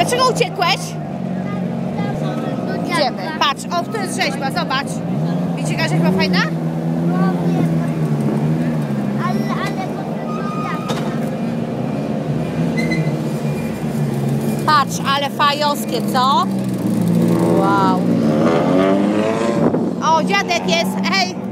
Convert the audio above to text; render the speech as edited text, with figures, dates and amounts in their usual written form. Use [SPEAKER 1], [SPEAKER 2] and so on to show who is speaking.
[SPEAKER 1] Dlaczego uciekłeś? Idziemy. Patrz, o, tu jest rzeźba, zobacz. Widzicie, jaka rzeźba fajna? Patrz, ale fajowskie, co? Wow. O, dziadek jest, hej.